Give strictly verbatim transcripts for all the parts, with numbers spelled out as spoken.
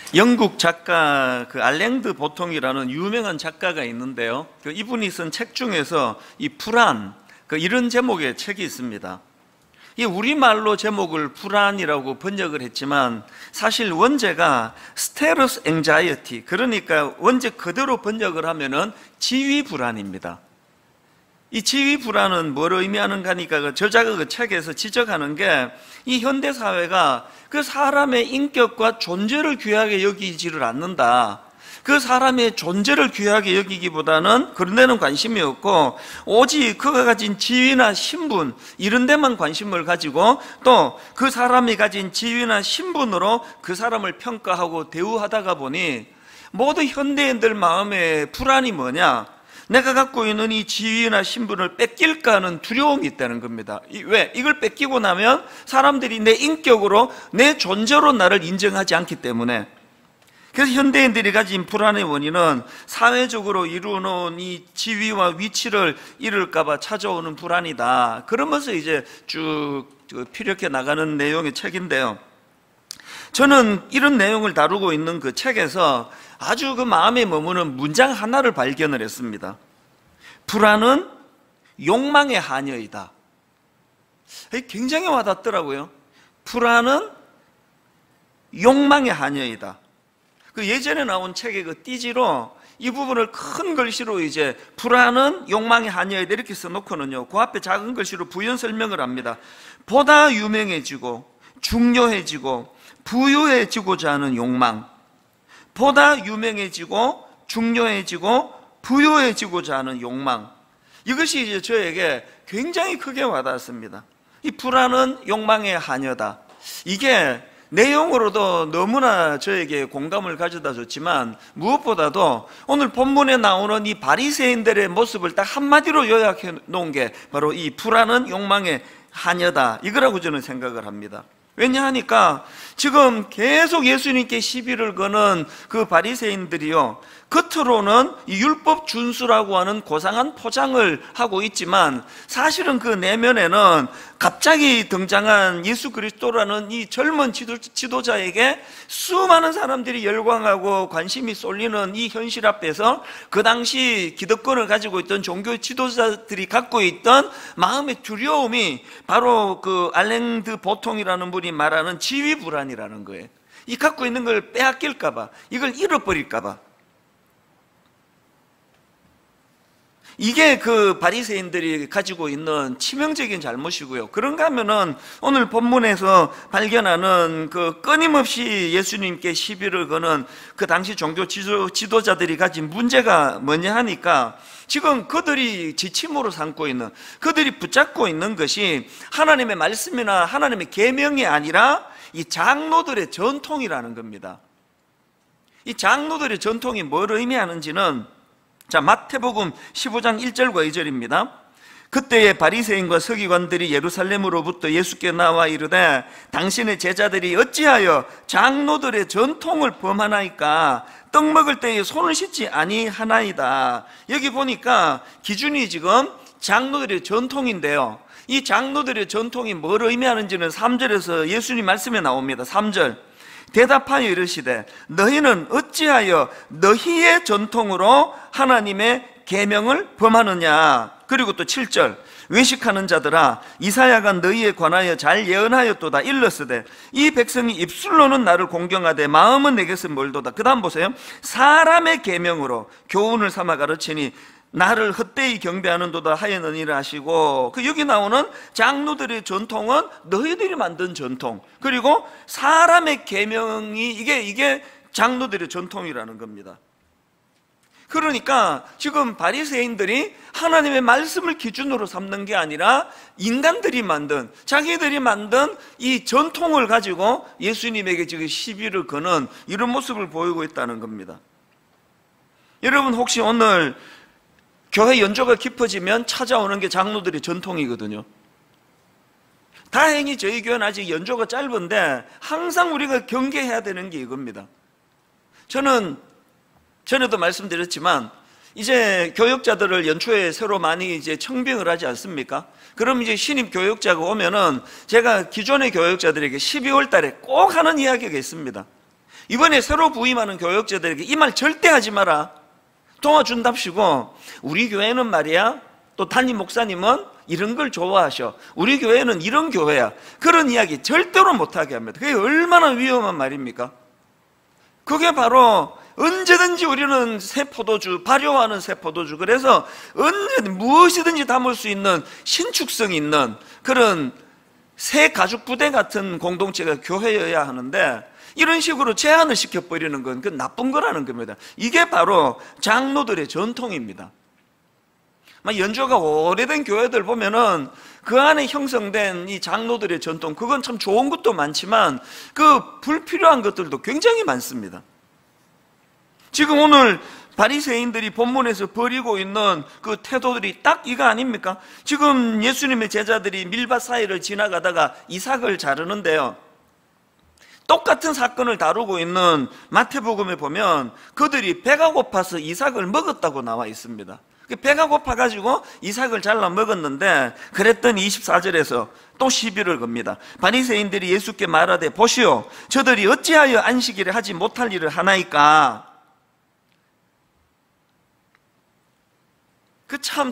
영국 작가 그 알랭드 보통이라는 유명한 작가가 있는데요. 그 이분이 쓴 책 중에서 이 불안, 그 이런 제목의 책이 있습니다. 이 우리말로 제목을 불안이라고 번역을 했지만 사실 원제가 스테러스 앵자이어티, 그러니까 원제 그대로 번역을 하면은 지위 불안입니다. 이 지위 불안은 뭘 의미하는가 하니까 그 저자가 그 책에서 지적하는 게 이 현대 사회가 그 사람의 인격과 존재를 귀하게 여기지를 않는다. 그 사람의 존재를 귀하게 여기기보다는 그런 데는 관심이 없고 오직 그가 가진 지위나 신분 이런 데만 관심을 가지고 또 그 사람이 가진 지위나 신분으로 그 사람을 평가하고 대우하다가 보니 모두 현대인들 마음에 불안이 뭐냐? 내가 갖고 있는 이 지위나 신분을 뺏길까 하는 두려움이 있다는 겁니다. 왜? 이걸 뺏기고 나면 사람들이 내 인격으로 내 존재로 나를 인정하지 않기 때문에. 그래서 현대인들이 가진 불안의 원인은 사회적으로 이루어놓은 이 지위와 위치를 잃을까 봐 찾아오는 불안이다. 그러면서 이제 쭉 피력해 나가는 내용의 책인데요. 저는 이런 내용을 다루고 있는 그 책에서 아주 그 마음에 머무는 문장 하나를 발견을 했습니다. 불안은 욕망의 하녀이다. 굉장히 와닿더라고요. 불안은 욕망의 하녀이다. 그 예전에 나온 책의 그 띠지로 이 부분을 큰 글씨로 이제 불안은 욕망의 하녀이다 이렇게 써놓고는요, 그 앞에 작은 글씨로 부연 설명을 합니다. 보다 유명해지고 중요해지고 부유해지고자 하는 욕망, 보다 유명해지고 중요해지고 부유해지고자 하는 욕망, 이것이 이제 저에게 굉장히 크게 와닿았습니다. 이 불안은 욕망의 하녀다. 이게 내용으로도 너무나 저에게 공감을 가져다 줬지만 무엇보다도 오늘 본문에 나오는 이 바리새인들의 모습을 딱 한마디로 요약해 놓은 게 바로 이 불안은 욕망의 하녀다, 이거라고 저는 생각을 합니다. 왜냐하니까 지금 계속 예수님께 시비를 거는 그 바리새인들이요, 겉으로는 이 율법 준수라고 하는 고상한 포장을 하고 있지만 사실은 그 내면에는 갑자기 등장한 예수 그리스도라는 이 젊은 지도, 지도자에게 수많은 사람들이 열광하고 관심이 쏠리는 이 현실 앞에서 그 당시 기득권을 가지고 있던 종교 지도자들이 갖고 있던 마음의 두려움이 바로 그 알랭드 보통이라는 분이 말하는 지위 불안이라는 거예요. 이 갖고 있는 걸 빼앗길까 봐, 이걸 잃어버릴까 봐. 이게 그 바리새인들이 가지고 있는 치명적인 잘못이고요. 그런가 하면은 오늘 본문에서 발견하는 그 끊임없이 예수님께 시비를 거는 그 당시 종교 지도, 지도자들이 가진 문제가 뭐냐 하니까 지금 그들이 지침으로 삼고 있는, 그들이 붙잡고 있는 것이 하나님의 말씀이나 하나님의 계명이 아니라 이 장로들의 전통이라는 겁니다. 이 장로들의 전통이 뭘 의미하는지는 자, 마태복음 십오 장 일 절과 이 절입니다. 그때의 바리새인과 서기관들이 예루살렘으로부터 예수께 나와 이르되 당신의 제자들이 어찌하여 장로들의 전통을 범하나이까? 떡 먹을 때에 손을 씻지 아니하나이다. 여기 보니까 기준이 지금 장로들의 전통인데요, 이 장로들의 전통이 뭘 의미하는지는 삼 절에서 예수님 말씀에 나옵니다. 삼 절 대답하여 이르시되 너희는 어찌하여 너희의 전통으로 하나님의 계명을 범하느냐. 그리고 또 칠 절 외식하는 자들아 이사야가 너희에 관하여 잘 예언하였도다. 일렀으되 이 백성이 입술로는 나를 공경하되 마음은 내게서 멀도다. 그 다음 보세요. 사람의 계명으로 교훈을 삼아 가르치니 나를 헛되이 경배하는도다 하였느니라 하시고, 그 여기 나오는 장로들의 전통은 너희들이 만든 전통, 그리고 사람의 계명이 이게 이게 장로들의 전통이라는 겁니다. 그러니까 지금 바리새인들이 하나님의 말씀을 기준으로 삼는 게 아니라 인간들이 만든, 자기들이 만든 이 전통을 가지고 예수님에게 지금 시비를 거는 이런 모습을 보이고 있다는 겁니다. 여러분 혹시 오늘 교회 연조가 깊어지면 찾아오는 게 장로들의 전통이거든요. 다행히 저희 교회는 아직 연조가 짧은데 항상 우리가 경계해야 되는 게 이겁니다. 저는 전에도 말씀드렸지만 이제 교역자들을 연초에 새로 많이 이제 청빙을 하지 않습니까? 그럼 이제 신입 교역자가 오면은 제가 기존의 교역자들에게 십이월 달에 꼭 하는 이야기가 있습니다. 이번에 새로 부임하는 교역자들에게 이 말 절대 하지 마라. 도와준답시고, 우리 교회는 말이야, 또 담임 목사님은 이런 걸 좋아하셔. 우리 교회는 이런 교회야. 그런 이야기 절대로 못하게 합니다. 그게 얼마나 위험한 말입니까? 그게 바로 언제든지 우리는 새 포도주, 발효하는 새 포도주. 그래서 언제든 무엇이든지 담을 수 있는 신축성이 있는 그런 새 가죽 부대 같은 공동체가 교회여야 하는데, 이런 식으로 제한을 시켜버리는 건 그 나쁜 거라는 겁니다. 이게 바로 장로들의 전통입니다. 연조가 오래된 교회들 보면은 그 안에 형성된 이 장로들의 전통, 그건 참 좋은 것도 많지만 그 불필요한 것들도 굉장히 많습니다. 지금 오늘 바리새인들이 본문에서 벌이고 있는 그 태도들이 딱 이거 아닙니까? 지금 예수님의 제자들이 밀밭 사이를 지나가다가 이삭을 자르는데요, 똑같은 사건을 다루고 있는 마태복음에 보면 그들이 배가 고파서 이삭을 먹었다고 나와 있습니다. 배가 고파가지고 이삭을 잘라 먹었는데, 그랬더니 이십사 절에서 또 시비를 겁니다. 바리새인들이 예수께 말하되, 보시오, 저들이 어찌하여 안식일에 하지 못할 일을 하나이까? 그 참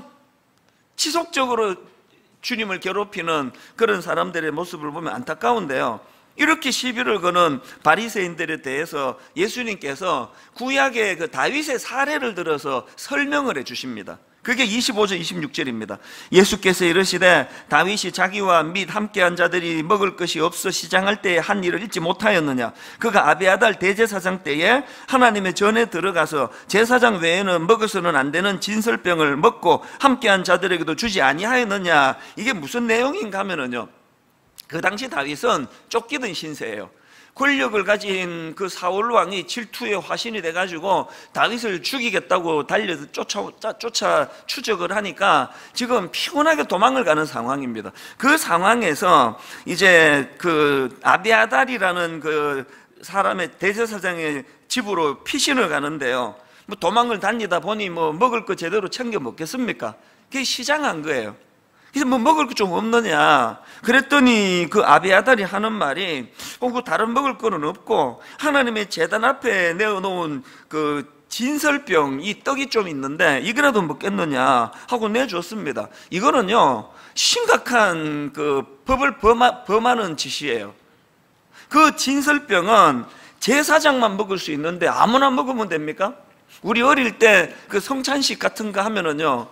지속적으로 주님을 괴롭히는 그런 사람들의 모습을 보면 안타까운데요, 이렇게 시비를 거는 바리새인들에 대해서 예수님께서 구약의 그 다윗의 사례를 들어서 설명을 해 주십니다. 그게 이십오 절 이십육 절입니다. 예수께서 이르시되, 다윗이 자기와 및 함께한 자들이 먹을 것이 없어 시장할 때에 한 일을 잊지 못하였느냐? 그가 아비아달 대제사장 때에 하나님의 전에 들어가서 제사장 외에는 먹어서는 안 되는 진설병을 먹고 함께한 자들에게도 주지 아니하였느냐? 이게 무슨 내용인가 하면은요, 그 당시 다윗은 쫓기던 신세예요. 권력을 가진 그 사울 왕이 질투의 화신이 돼가지고 다윗을 죽이겠다고 달려서 쫓아, 쫓아 추적을 하니까 지금 피곤하게 도망을 가는 상황입니다. 그 상황에서 이제 그 아비아달이라는 그 사람의 대제사장의 집으로 피신을 가는데요, 뭐 도망을 다니다 보니 뭐 먹을 거 제대로 챙겨 먹겠습니까? 그게 시장한 거예요. 그래서 뭐 먹을 거 좀 없느냐? 그랬더니 그 아비아달이 하는 말이, 어, 그 다른 먹을 거는 없고 하나님의 제단 앞에 내어놓은 그 진설병, 이 떡이 좀 있는데 이거라도 먹겠느냐 하고 내줬습니다. 이거는요, 심각한 그 법을 범하, 범하는 짓이에요. 그 진설병은 제사장만 먹을 수 있는데 아무나 먹으면 됩니까? 우리 어릴 때 그 성찬식 같은 거 하면은요,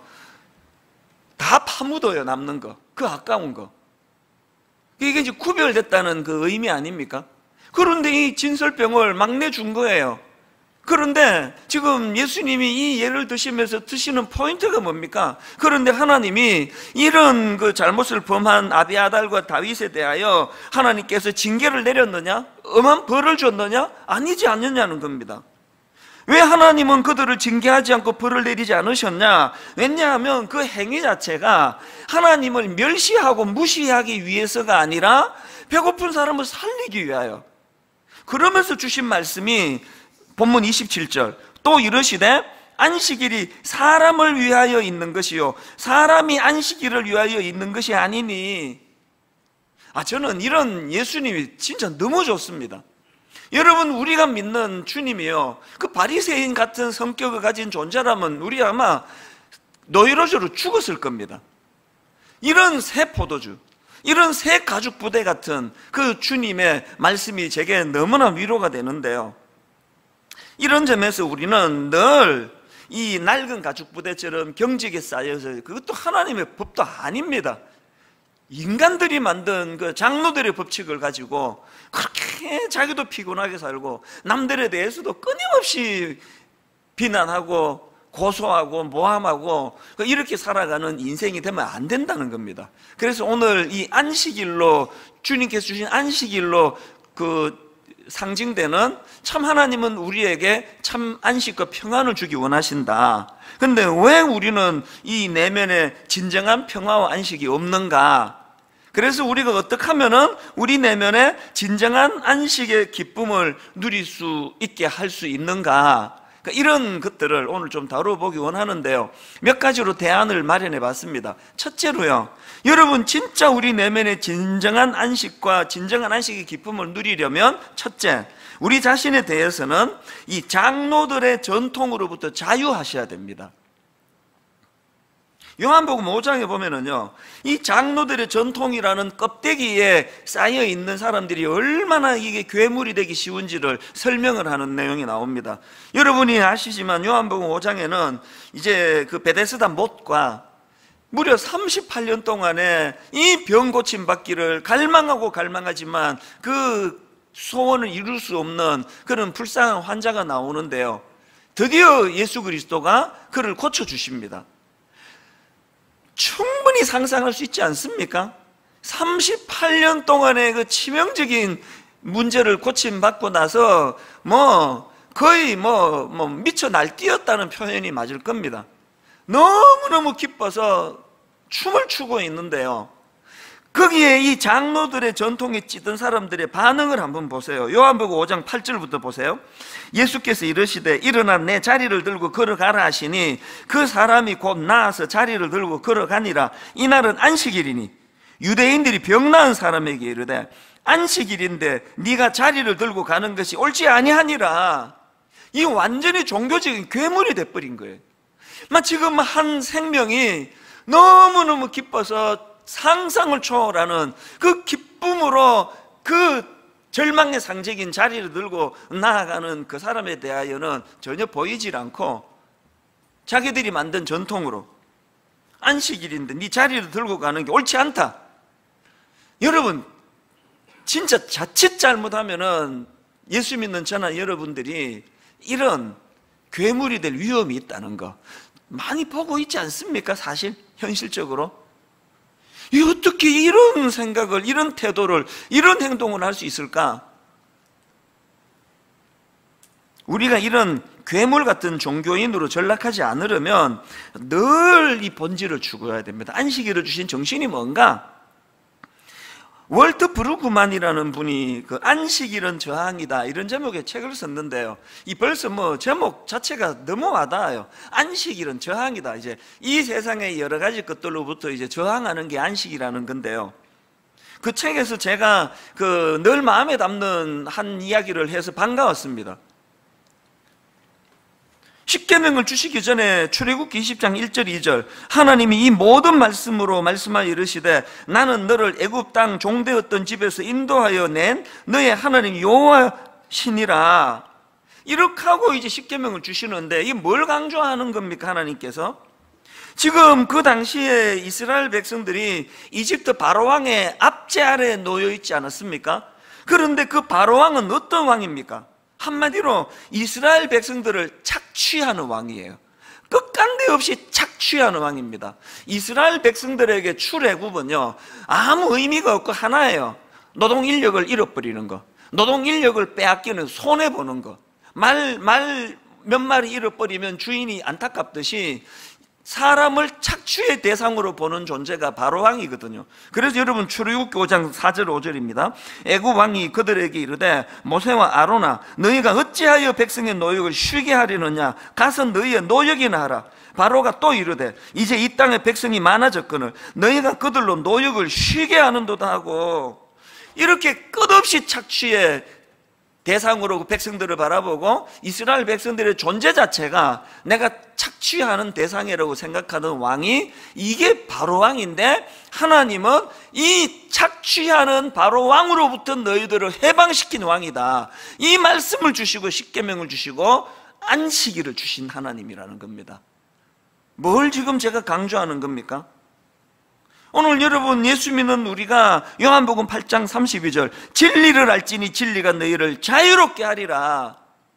다 파묻어요, 남는 거. 그 아까운 거. 이게 이제 구별됐다는 그 의미 아닙니까? 그런데 이 진설병을 막 내준 거예요. 그런데 지금 예수님이 이 예를 드시면서 드시는 포인트가 뭡니까? 그런데 하나님이 이런 그 잘못을 범한 아비아달과 다윗에 대하여 하나님께서 징계를 내렸느냐? 엄한 벌을 줬느냐? 아니지 않느냐는 겁니다. 왜 하나님은 그들을 징계하지 않고 벌을 내리지 않으셨냐? 왜냐하면 그 행위 자체가 하나님을 멸시하고 무시하기 위해서가 아니라 배고픈 사람을 살리기 위하여. 그러면서 주신 말씀이 본문 이십칠 절, 또 이르시되 안식일이 사람을 위하여 있는 것이요 사람이 안식일을 위하여 있는 것이 아니니. 아, 저는 이런 예수님이 진짜 너무 좋습니다. 여러분, 우리가 믿는 주님이요, 그 바리새인 같은 성격을 가진 존재라면 우리 아마 노이로제로 죽었을 겁니다. 이런 새 포도주, 이런 새 가죽 부대 같은 그 주님의 말씀이 제게 너무나 위로가 되는데요, 이런 점에서 우리는 늘 이 낡은 가죽 부대처럼 경직에 쌓여서, 그것도 하나님의 법도 아닙니다. 인간들이 만든 그 장로들의 법칙을 가지고 그렇게 자기도 피곤하게 살고 남들에 대해서도 끊임없이 비난하고 고소하고 모함하고 이렇게 살아가는 인생이 되면 안 된다는 겁니다. 그래서 오늘 이 안식일로, 주님께서 주신 안식일로 그 상징되는, 참 하나님은 우리에게 참 안식과 평안을 주기 원하신다. 근데 왜 우리는 이 내면에 진정한 평화와 안식이 없는가? 그래서 우리가 어떻게 하면은 우리 내면에 진정한 안식의 기쁨을 누릴 수 있게 할 수 있는가? 그러니까 이런 것들을 오늘 좀 다뤄보기 원하는데요, 몇 가지로 대안을 마련해 봤습니다. 첫째로요, 여러분 진짜 우리 내면의 진정한 안식과 진정한 안식의 기쁨을 누리려면, 첫째, 우리 자신에 대해서는 이 장로들의 전통으로부터 자유하셔야 됩니다. 요한복음 오 장에 보면은요, 이 장로들의 전통이라는 껍데기에 쌓여 있는 사람들이 얼마나 이게 괴물이 되기 쉬운지를 설명을 하는 내용이 나옵니다. 여러분이 아시지만 요한복음 오 장에는 이제 그 베데스다 못과 무려 삼십팔 년 동안에 이 병 고침 받기를 갈망하고 갈망하지만 그 소원을 이룰 수 없는 그런 불쌍한 환자가 나오는데요, 드디어 예수 그리스도가 그를 고쳐주십니다. 충분히 상상할 수 있지 않습니까? 삼십팔 년 동안의 그 치명적인 문제를 고침받고 나서 뭐 거의 뭐, 뭐 미쳐 날뛰었다는 표현이 맞을 겁니다. 너무너무 기뻐서 춤을 추고 있는데요, 거기에 이 장로들의 전통에 찌든 사람들의 반응을 한번 보세요. 요한복음 오 장 팔 절부터 보세요. 예수께서 이르시되 일어나 내 자리를 들고 걸어가라 하시니 그 사람이 곧 나아서 자리를 들고 걸어가니라. 이날은 안식일이니 유대인들이 병 나은 사람에게 이르되 안식일인데 네가 자리를 들고 가는 것이 옳지 아니하니라. 이 완전히 종교적인 괴물이 돼버린 거예요. 막 지금 한 생명이 너무너무 기뻐서 상상을 초월하는 그 기쁨으로 그 절망의 상징인 자리를 들고 나아가는 그 사람에 대하여는 전혀 보이질 않고, 자기들이 만든 전통으로 안식일인데 네 자리를 들고 가는 게 옳지 않다. 여러분 진짜 자칫 잘못하면은 예수 믿는 저나 여러분들이 이런 괴물이 될 위험이 있다는 거 많이 보고 있지 않습니까? 사실 현실적으로 이 어떻게 이런 생각을, 이런 태도를, 이런 행동을 할 수 있을까? 우리가 이런 괴물 같은 종교인으로 전락하지 않으려면 늘 이 본질을 추구해야 됩니다. 안식일을 주신 정신이 뭔가? 월트 브루그만이라는 분이 그 안식일은 저항이다 이런 제목의 책을 썼는데요, 이 벌써 뭐 제목 자체가 너무 와닿아요. 안식일은 저항이다. 이제 이 세상의 여러 가지 것들로부터 이제 저항하는 게 안식이라는 건데요, 그 책에서 제가 그 늘 마음에 담는 한 이야기를 해서 반가웠습니다. 십계명을 주시기 전에 출애굽기 이십 장 일 절 이 절, 하나님이 이 모든 말씀으로 말씀하여 이르시되 나는 너를 애굽 땅 종되었던 집에서 인도하여 낸 너의 하나님 여호와시니라. 이렇게 하고 이제 십계명을 주시는데 이게 뭘 강조하는 겁니까? 하나님께서 지금 그 당시에 이스라엘 백성들이 이집트 바로왕의 압제 아래에 놓여 있지 않았습니까? 그런데 그 바로왕은 어떤 왕입니까? 한마디로 이스라엘 백성들을 착취하는 왕이에요. 끝간데 없이 착취하는 왕입니다. 이스라엘 백성들에게 출애굽은요 아무 의미가 없고 하나예요. 노동 인력을 잃어버리는 거, 노동 인력을 빼앗기는, 손해보는 거. 말, 말 몇 마리 잃어버리면 주인이 안타깝듯이 사람을 착취의 대상으로 보는 존재가 바로 왕이거든요. 그래서 여러분 출애굽기 오 장 사 절 오 절입니다. 애굽 왕이 그들에게 이르되 모세와 아론아 너희가 어찌하여 백성의 노역을 쉬게 하려느냐, 가서 너희의 노역이나 하라. 바로가 또 이르되 이제 이 땅에 백성이 많아졌거늘 너희가 그들로 노역을 쉬게 하는도다 하고, 이렇게 끝없이 착취의 대상으로 그 백성들을 바라보고 이스라엘 백성들의 존재 자체가 내가 착취하는 대상이라고 생각하는 왕이 이게 바로 왕인데, 하나님은 이 착취하는 바로 왕으로부터 너희들을 해방시킨 왕이다. 이 말씀을 주시고 십계명을 주시고 안식일을 주신 하나님이라는 겁니다. 뭘 지금 제가 강조하는 겁니까? 오늘 여러분 예수 믿는 우리가 요한복음 팔 장 삼십이 절 진리를 알지니 진리가 너희를 자유롭게 하리라.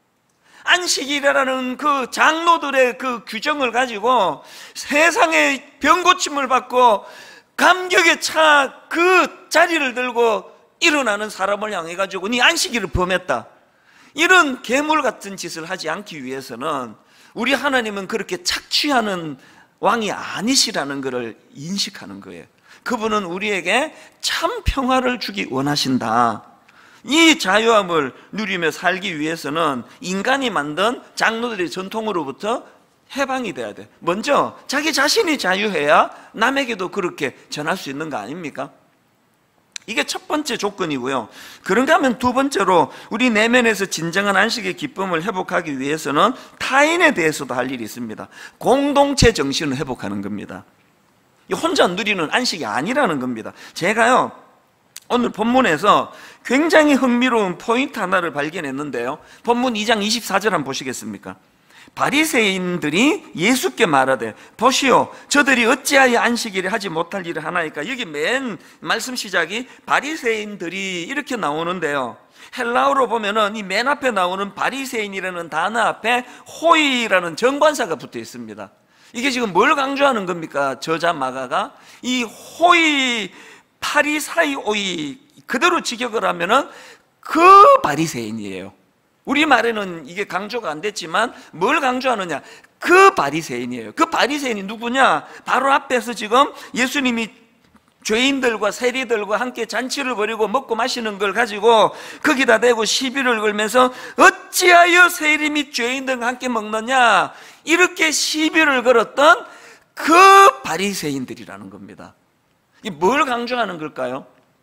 안식일이라는 그 장로들의 그 규정을 가지고 세상의 병고침을 받고 감격에 차 그 자리를 들고 일어나는 사람을 향해 가지고 네 안식일을 범했다, 이런 괴물 같은 짓을 하지 않기 위해서는 우리 하나님은 그렇게 착취하는 왕이 아니시라는 것을 인식하는 거예요. 그분은 우리에게 참 평화를 주기 원하신다. 이 자유함을 누리며 살기 위해서는 인간이 만든 장로들의 전통으로부터 해방이 돼야 돼. 먼저 자기 자신이 자유해야 남에게도 그렇게 전할 수 있는 거 아닙니까? 이게 첫 번째 조건이고요. 그런가 하면 두 번째로 우리 내면에서 진정한 안식의 기쁨을 회복하기 위해서는 타인에 대해서도 할 일이 있습니다. 공동체 정신을 회복하는 겁니다. 혼자 누리는 안식이 아니라는 겁니다. 제가요 오늘 본문에서 굉장히 흥미로운 포인트 하나를 발견했는데요, 본문 이 장 이십사 절 한번 보시겠습니까? 바리새인들이 예수께 말하되 보시오 저들이 어찌하여 안식일에 하지 못할 일을 하나이까. 여기 맨 말씀 시작이 바리새인들이 이렇게 나오는데요, 헬라어로 보면은 이 맨 앞에 나오는 바리새인이라는 단어 앞에 호이라는 정관사가 붙어 있습니다. 이게 지금 뭘 강조하는 겁니까? 저자 마가가 이 호이 파리사이오이 그대로 직역을 하면은 그 바리새인이에요. 우리말에는 이게 강조가 안 됐지만 뭘 강조하느냐? 그 바리새인이에요. 그 바리새인이 누구냐? 바로 앞에서 지금 예수님이 죄인들과 세리들과 함께 잔치를 벌이고 먹고 마시는 걸 가지고 거기다 대고 시비를 걸면서 어찌하여 세리 및 죄인들과 함께 먹느냐, 이렇게 시비를 걸었던 그 바리새인들이라는 겁니다. 이 뭘 강조하는 걸까요?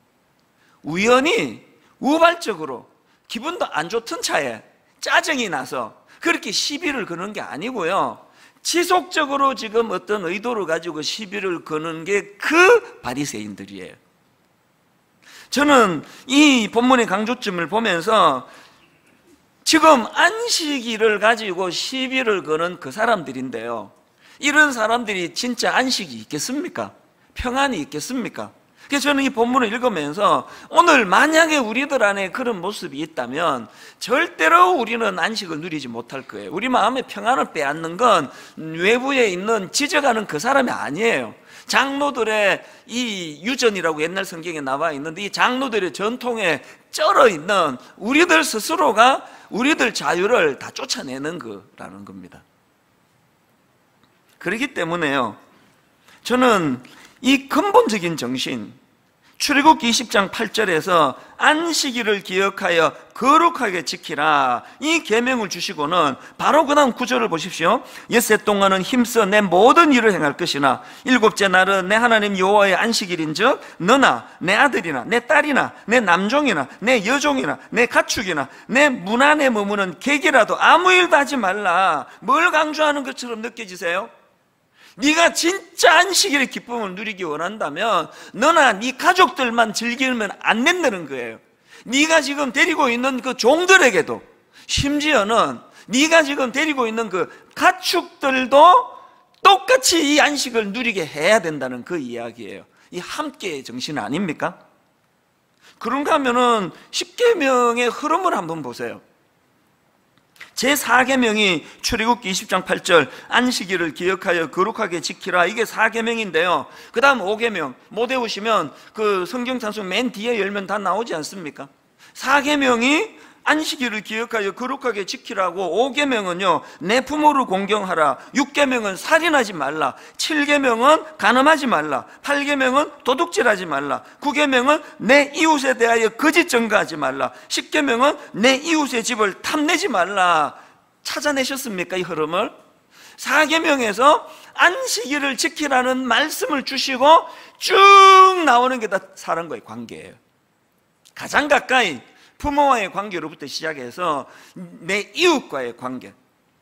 우연히 우발적으로 기분도 안 좋던 차에 짜증이 나서 그렇게 시비를 거는 게 아니고요, 지속적으로 지금 어떤 의도를 가지고 시비를 거는 게 그 바리새인들이에요. 저는 이 본문의 강조점을 보면서 지금 안식일을 가지고 시비를 거는 그 사람들인데요, 이런 사람들이 진짜 안식이 있겠습니까? 평안이 있겠습니까? 그래서 저는 이 본문을 읽으면서 오늘 만약에 우리들 안에 그런 모습이 있다면 절대로 우리는 안식을 누리지 못할 거예요. 우리 마음의 평안을 빼앗는 건 외부에 있는 지적하는 그 사람이 아니에요. 장로들의 이 유전이라고 옛날 성경에 나와 있는데, 이 장로들의 전통에 쩔어 있는 우리들 스스로가 우리들 자유를 다 쫓아내는 거라는 겁니다. 그렇기 때문에요, 저는 이 근본적인 정신, 출애굽기 이십 장 팔 절에서 안식일을 기억하여 거룩하게 지키라, 이 계명을 주시고는 바로 그 다음 구절을 보십시오. 엿새 동안은 힘써 내 모든 일을 행할 것이나 일곱째 날은 내 하나님 여호와의 안식일인즉 너나 내 아들이나 내 딸이나 내 남종이나 내 여종이나 내 가축이나 내 문 안에 머무는 객이라도 아무 일도 하지 말라. 뭘 강조하는 것처럼 느껴지세요? 네가 진짜 안식일의 기쁨을 누리기 원한다면 너나 네 가족들만 즐기면 안 된다는 거예요. 네가 지금 데리고 있는 그 종들에게도, 심지어는 네가 지금 데리고 있는 그 가축들도 똑같이 이 안식을 누리게 해야 된다는 그 이야기예요. 이 함께의 정신 아닙니까? 그런가 하면은 십계명의 흐름을 한번 보세요. 제사 계명이 출애굽기 이십 장 팔 절 안식일을 기억하여 거룩하게 지키라, 이게 사 계명인데요, 그 다음 오 계명 못 외우시면 그 성경 찬송 맨 뒤에 열면 다 나오지 않습니까? 사 계명이 안식일을 기억하여 거룩하게 지키라고, 오 계명은요 내 부모를 공경하라, 육 계명은 살인하지 말라, 칠 계명은 간음하지 말라, 팔 계명은 도둑질하지 말라, 구 계명은 내 이웃에 대하여 거짓 증거하지 말라, 십 계명은 내 이웃의 집을 탐내지 말라. 찾아내셨습니까? 이 흐름을. 사 계명에서 안식일을 지키라는 말씀을 주시고 쭉 나오는 게 다 사람과의 관계예요. 가장 가까이 부모와의 관계로부터 시작해서 내 이웃과의 관계.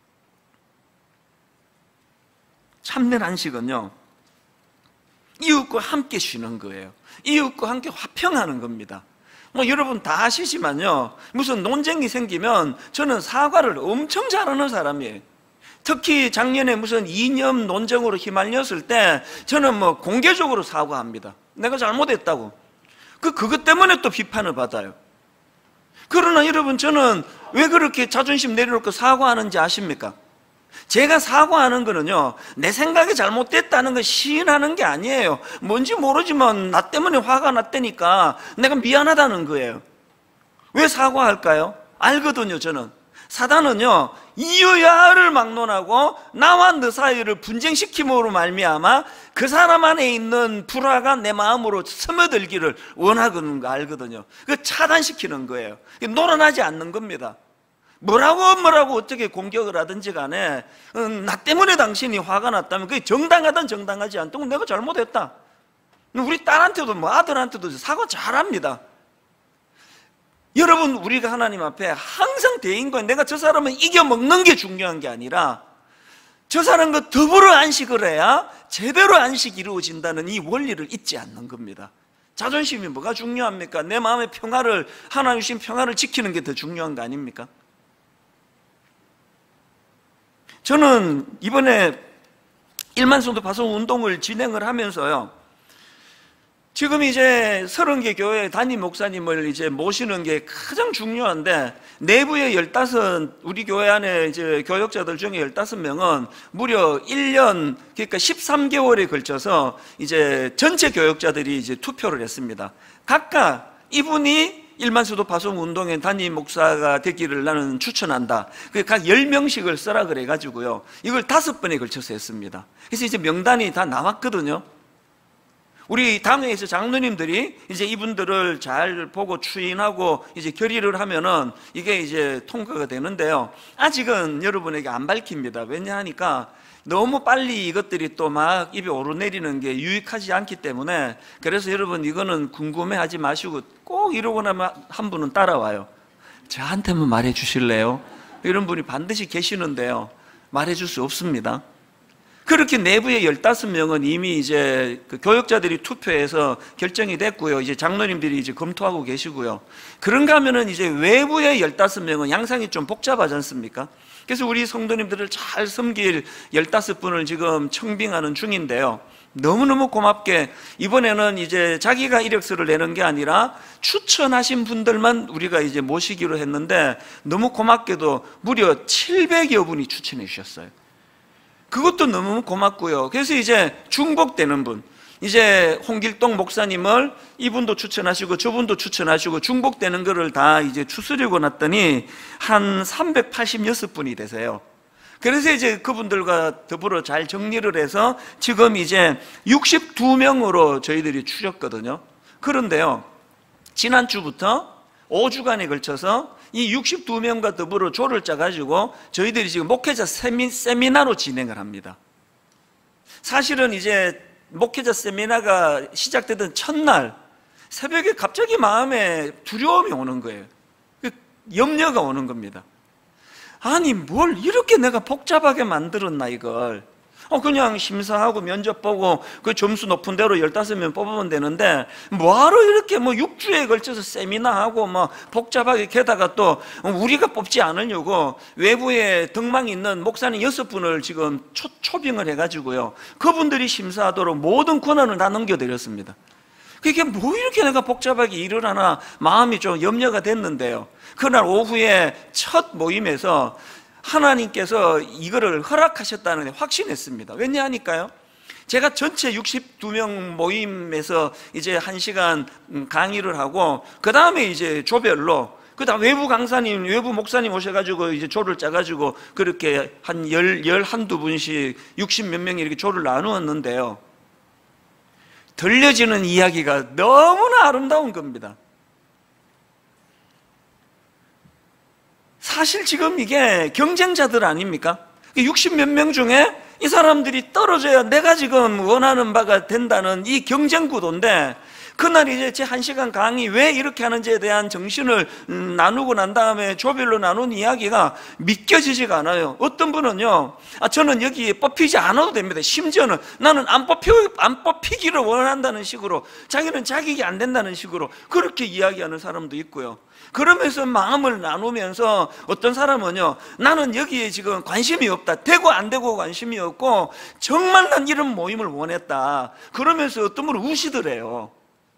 참된 안식은요 이웃과 함께 쉬는 거예요. 이웃과 함께 화평하는 겁니다. 뭐 여러분 다 아시지만요, 무슨 논쟁이 생기면 저는 사과를 엄청 잘하는 사람이에요. 특히 작년에 무슨 이념 논쟁으로 휘말렸을 때 저는 뭐 공개적으로 사과합니다. 내가 잘못했다고. 그 그것 때문에 또 비판을 받아요. 그러나 여러분, 저는 왜 그렇게 자존심 내려놓고 사과하는지 아십니까? 제가 사과하는 거는요, 내 생각이 잘못됐다는 걸 시인하는 게 아니에요. 뭔지 모르지만 나 때문에 화가 났다니까 내가 미안하다는 거예요. 왜 사과할까요? 알거든요. 저는 사단은요, 이유야를 막론하고 나와 너 사이를 분쟁시킴으로 말미암아 그 사람 안에 있는 불화가 내 마음으로 스며들기를 원하는 거 알거든요. 그 차단시키는 거예요. 놀아나지 않는 겁니다. 뭐라고 뭐라고 어떻게 공격을 하든지 간에 음, 나 때문에 당신이 화가 났다면 그게 정당하든 정당하지 않든 내가 잘못했다. 우리 딸한테도 뭐 아들한테도 사과 잘합니다. 여러분, 우리가 하나님 앞에 항상 대인관, 내가 저 사람은 이겨먹는 게 중요한 게 아니라 저 사람과 더불어 안식을 해야 제대로 안식이 이루어진다는 이 원리를 잊지 않는 겁니다. 자존심이 뭐가 중요합니까? 내 마음의 평화를, 하나님 주신 평화를 지키는 게 더 중요한 거 아닙니까? 저는 이번에 일만 성도 파송 운동을 진행을 하면서요, 지금 이제 서른 개 교회 담임 목사님을 이제 모시는 게 가장 중요한데, 내부의 열다섯, 우리 교회 안에 이제 교역자들 중에 열다섯 명은 무려 일 년, 그러니까 십삼 개월에 걸쳐서 이제 전체 교역자들이 이제 투표를 했습니다. 각각 이분이 일만 수도 파송 운동의 담임 목사가 되기를 나는 추천한다. 각 열 명씩을 쓰라 그래가지고요, 이걸 다섯 번에 걸쳐서 했습니다. 그래서 이제 명단이 다 나왔거든요. 우리 당회에서 장로님들이 이제 이분들을 잘 보고 추인하고 이제 결의를 하면은 이게 이제 통과가 되는데요, 아직은 여러분에게 안 밝힙니다. 왜냐하니까 너무 빨리 이것들이 또 막 입에 오르내리는 게 유익하지 않기 때문에. 그래서 여러분, 이거는 궁금해하지 마시고 꼭 이러고 나면 한 분은 따라와요. 저한테만 말해 주실래요? 이런 분이 반드시 계시는데요, 말해 줄 수 없습니다. 그렇게 내부의 열다섯 명은 이미 이제 그 교역자들이 투표해서 결정이 됐고요. 이제 장로님들이 이제 검토하고 계시고요. 그런가 하면은 이제 외부의 열다섯 명은 양상이 좀 복잡하지 않습니까? 그래서 우리 성도님들을 잘 섬길 열다섯 분을 지금 청빙하는 중인데요, 너무너무 고맙게 이번에는 이제 자기가 이력서를 내는 게 아니라 추천하신 분들만 우리가 이제 모시기로 했는데, 너무 고맙게도 무려 칠백여 분이 추천해 주셨어요. 그것도 너무 고맙고요. 그래서 이제 중복되는 분, 이제 홍길동 목사님을 이분도 추천하시고 저분도 추천하시고 중복되는 거를 다 이제 추스리고 났더니 한 삼백팔십육 분이 되세요. 그래서 이제 그분들과 더불어 잘 정리를 해서 지금 이제 육십이 명으로 저희들이 추렸거든요. 그런데요, 지난주부터 오 주간에 걸쳐서 이 육십이 명과 더불어 조를 짜가지고 저희들이 지금 목회자 세미, 세미나로 진행을 합니다. 사실은 이제 목회자 세미나가 시작되던 첫날 새벽에 갑자기 마음에 두려움이 오는 거예요. 염려가 오는 겁니다. 아니, 뭘 이렇게 내가 복잡하게 만들었나 이걸. 어, 그냥 심사하고 면접 보고 그 점수 높은 대로 열다섯 명 뽑으면 되는데 뭐하러 이렇게 뭐 육 주에 걸쳐서 세미나하고 뭐 복잡하게, 게다가 또 우리가 뽑지 않으려고 외부에 덕망 있는 목사님 여섯 분을 지금 초, 초빙을 해가지고요, 그분들이 심사하도록 모든 권한을 다 넘겨드렸습니다. 그게 뭐 이렇게 내가 복잡하게 일을 하나 마음이 좀 염려가 됐는데요, 그날 오후에 첫 모임에서 하나님께서 이거를 허락하셨다는 데 확신했습니다. 왜냐하니까요, 제가 전체 육십이 명 모임에서 이제 한 시간 강의를 하고 그 다음에 이제 조별로, 그 다음 외부 강사님, 외부 목사님 오셔가지고 이제 조를 짜가지고 그렇게 한 열, 열 한두 분씩 육십 몇 명이 이렇게 조를 나누었는데요, 들려지는 이야기가 너무나 아름다운 겁니다. 사실 지금 이게 경쟁자들 아닙니까? 육십 몇 명 중에 이 사람들이 떨어져야 내가 지금 원하는 바가 된다는 이 경쟁 구도인데, 그날 이제 제 한 시간 강의 왜 이렇게 하는지에 대한 정신을 음, 나누고 난 다음에 조별로 나눈 이야기가 믿겨지지가 않아요. 어떤 분은요, 아, 저는 여기에 뽑히지 않아도 됩니다. 심지어는 나는 안 뽑히, 안 뽑히기를 원한다는 식으로, 자기는 자격이 안 된다는 식으로 그렇게 이야기하는 사람도 있고요. 그러면서 마음을 나누면서 어떤 사람은요, 나는 여기에 지금 관심이 없다, 되고 안 되고 관심이 없고 정말 난 이런 모임을 원했다, 그러면서 어떤 분은 우시더래요.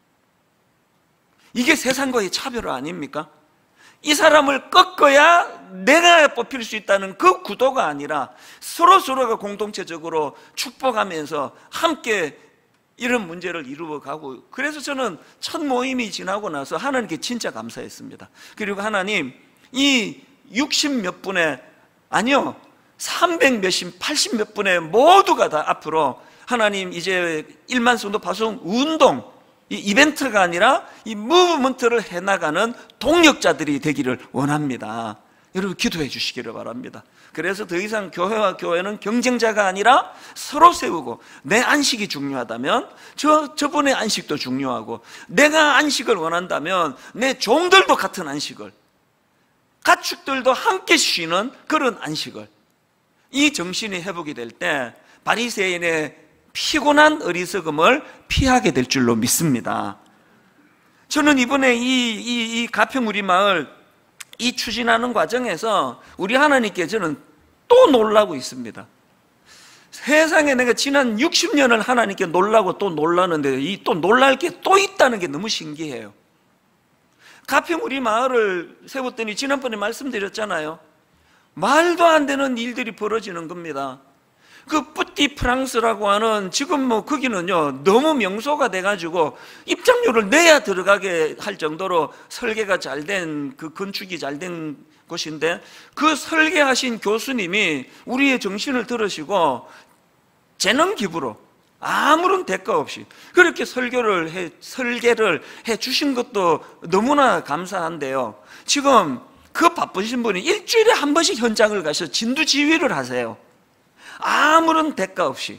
이게 세상과의 차별 아닙니까? 이 사람을 꺾어야 내가 뽑힐 수 있다는 그 구도가 아니라 서로 서로가 공동체적으로 축복하면서 함께 이런 문제를 이루어가고, 그래서 저는 첫 모임이 지나고 나서 하나님께 진짜 감사했습니다. 그리고 하나님, 이 육십 몇 분에, 아니요, 삼백 몇십, 팔십 몇 분에 모두가 다 앞으로 하나님 이제 일만 성도 파송 운동, 이 이벤트가 아니라 이 무브먼트를 해나가는 동력자들이 되기를 원합니다. 여러분 기도해 주시기를 바랍니다. 그래서 더 이상 교회와 교회는 경쟁자가 아니라 서로 세우고, 내 안식이 중요하다면 저, 저분의 안식도 중요하고, 내가 안식을 원한다면 내 종들도 같은 안식을, 가축들도 함께 쉬는 그런 안식을, 이 정신이 회복이 될 때 바리새인의 피곤한 어리석음을 피하게 될 줄로 믿습니다. 저는 이번에 이, 이, 이 가평 우리 마을 이 추진하는 과정에서 우리 하나님께 저는 또 놀라고 있습니다. 세상에 내가 지난 육십 년을 하나님께 놀라고 또 놀라는데, 이 또 놀랄 게 또 있다는 게 너무 신기해요. 가평 우리 마을을 세웠더니 지난번에 말씀드렸잖아요. 말도 안 되는 일들이 벌어지는 겁니다. 그 뿌띠 프랑스라고 하는, 지금 뭐 거기는요 너무 명소가 돼가지고 입장료를 내야 들어가게 할 정도로 설계가 잘 된, 그 건축이 잘 된 곳인데, 그 설계하신 교수님이 우리의 정신을 들으시고 재능 기부로 아무런 대가 없이 그렇게 설교를 해, 설계를 해 주신 것도 너무나 감사한데요, 지금 그 바쁘신 분이 일주일에 한 번씩 현장을 가서 진두지휘를 하세요. 아무런 대가 없이.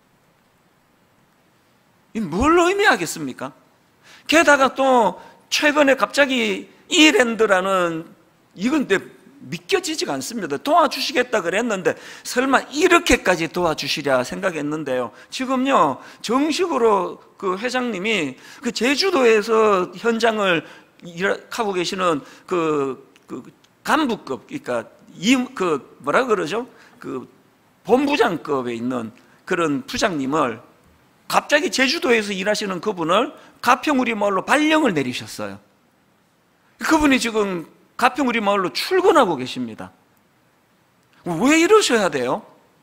뭘 의미하겠습니까? 게다가 또 최근에 갑자기 이랜드라는, 이건 내 믿겨지지가 않습니다. 도와주시겠다 그랬는데 설마 이렇게까지 도와주시랴 생각했는데요, 지금요 정식으로 그 회장님이 그 제주도에서 현장을 하고 계시는 그, 그 간부급, 그러니까 이, 그 뭐라 그러죠? 그 본부장급에 있는 그런 부장님을, 갑자기 제주도에서 일하시는 그분을 가평 우리 마을로 발령을 내리셨어요. 그분이 지금 가평 우리 마을로 출근하고 계십니다. 왜 이러셔야 돼요?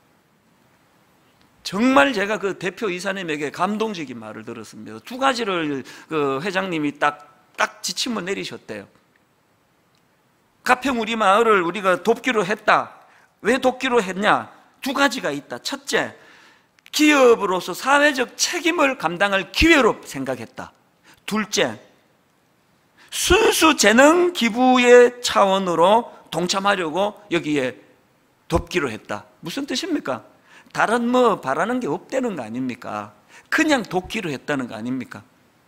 정말 제가 그 대표 이사님에게 감동적인 말을 들었습니다. 두 가지를 그 회장님이 딱, 딱 지침을 내리셨대요. 가평 우리 마을을 우리가 돕기로 했다. 왜 돕기로 했냐? 두 가지가 있다. 첫째, 기업으로서 사회적 책임을 감당할 기회로 생각했다. 둘째, 순수 재능 기부의 차원으로 동참하려고 여기에 돕기로 했다. 무슨 뜻입니까? 다른 뭐 바라는 게 없다는 거 아닙니까? 그냥 돕기로 했다는 거 아닙니까?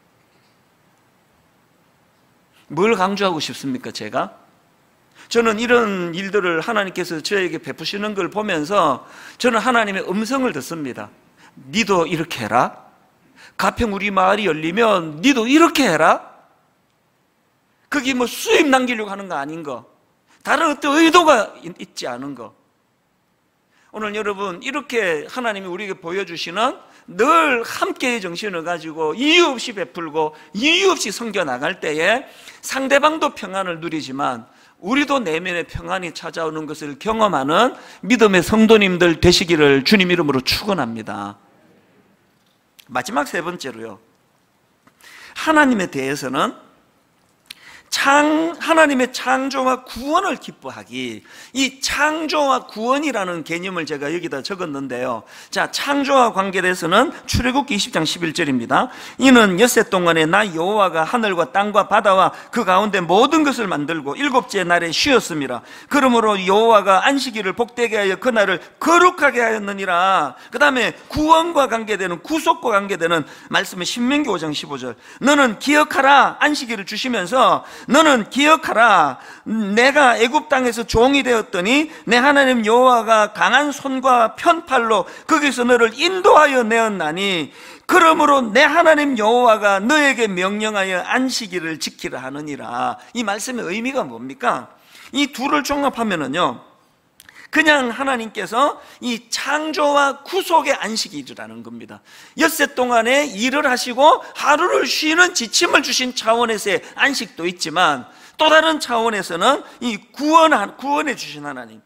뭘 강조하고 싶습니까, 제가? 저는 이런 일들을 하나님께서 저에게 베푸시는 걸 보면서 저는 하나님의 음성을 듣습니다. 니도 이렇게 해라. 가평 우리 마을이 열리면 니도 이렇게 해라. 그게 뭐 수입 남기려고 하는 거 아닌 거, 다른 어떤 의도가 있지 않은 거. 오늘 여러분 이렇게 하나님이 우리에게 보여주시는 늘 함께의 정신을 가지고 이유 없이 베풀고 이유 없이 섬겨 나갈 때에 상대방도 평안을 누리지만 우리도 내면의 평안이 찾아오는 것을 경험하는 믿음의 성도님들 되시기를 주님 이름으로 축원합니다. 마지막 세 번째로요, 하나님에 대해서는 창, 하나님의 창조와 구원을 기뻐하기. 이 창조와 구원이라는 개념을 제가 여기다 적었는데요, 자, 창조와 관계돼서는 출애굽기 이십 장 십일 절입니다. 이는 엿새 동안에 나 여호와가 하늘과 땅과 바다와 그 가운데 모든 것을 만들고 일곱째 날에 쉬었습니다. 그러므로 여호와가 안식일을 복되게 하여 그날을 거룩하게 하였느니라. 그 다음에 구원과 관계되는, 구속과 관계되는 말씀은 신명기 오 장 십오 절. 너는 기억하라. 안식일을 주시면서 너는 기억하라. 내가 애굽 땅에서 종이 되었더니 내 하나님 여호와가 강한 손과 편팔로 거기서 너를 인도하여 내었나니 그러므로 내 하나님 여호와가 너에게 명령하여 안식일을 지키라 하느니라. 이 말씀의 의미가 뭡니까? 이 둘을 종합하면은요, 그냥 하나님께서 이 창조와 구속의 안식일이라는 겁니다. 엿새 동안에 일을 하시고 하루를 쉬는 지침을 주신 차원에서의 안식도 있지만 또 다른 차원에서는 이 구원, 구원해 주신 하나님.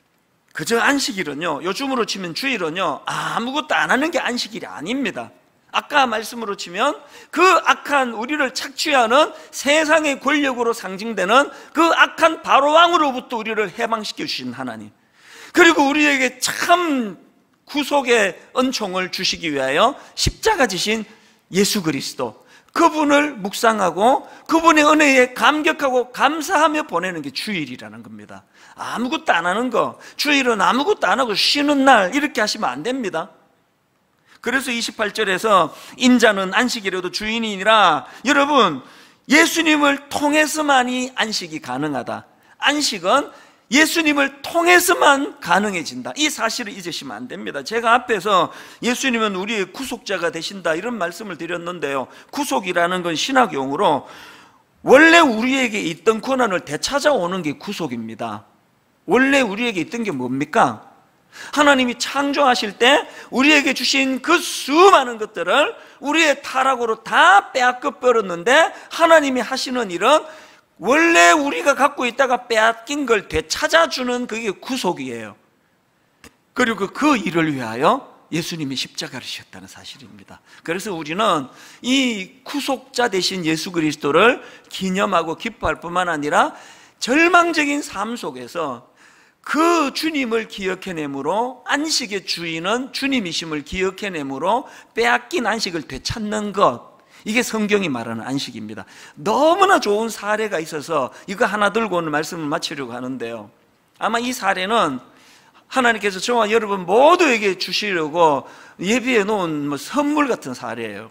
그저 안식일은요, 요즘으로 치면 주일은요, 아무것도 안 하는 게 안식일이 아닙니다. 아까 말씀으로 치면 그 악한 우리를 착취하는 세상의 권력으로 상징되는 그 악한 바로왕으로부터 우리를 해방시켜 주신 하나님, 그리고 우리에게 참 구속의 은총을 주시기 위하여 십자가 지신 예수 그리스도, 그분을 묵상하고 그분의 은혜에 감격하고 감사하며 보내는 게 주일이라는 겁니다. 아무것도 안 하는 거, 주일은 아무것도 안 하고 쉬는 날, 이렇게 하시면 안 됩니다. 그래서 이십팔 절에서 인자는 안식이라도 주인이니라, 여러분, 예수님을 통해서만이 안식이 가능하다. 안식은 예수님을 통해서만 가능해진다. 이 사실을 잊으시면 안 됩니다. 제가 앞에서 예수님은 우리의 구속자가 되신다 이런 말씀을 드렸는데요, 구속이라는 건 신학 용어로 원래 우리에게 있던 권한을 되찾아오는 게 구속입니다. 원래 우리에게 있던 게 뭡니까? 하나님이 창조하실 때 우리에게 주신 그 수많은 것들을 우리의 타락으로 다 빼앗겨 버렸는데, 하나님이 하시는 일은 원래 우리가 갖고 있다가 빼앗긴 걸 되찾아주는, 그게 구속이에요. 그리고 그 일을 위하여 예수님이 십자가를 지셨다는 사실입니다. 그래서 우리는 이 구속자 되신 예수 그리스도를 기념하고 기뻐할 뿐만 아니라 절망적인 삶 속에서 그 주님을 기억해내므로, 안식의 주인은 주님이심을 기억해내므로 빼앗긴 안식을 되찾는 것, 이게 성경이 말하는 안식입니다. 너무나 좋은 사례가 있어서 이거 하나 들고 오늘 말씀을 마치려고 하는데요, 아마 이 사례는 하나님께서 저와 여러분 모두에게 주시려고 예비해 놓은 뭐 선물 같은 사례예요.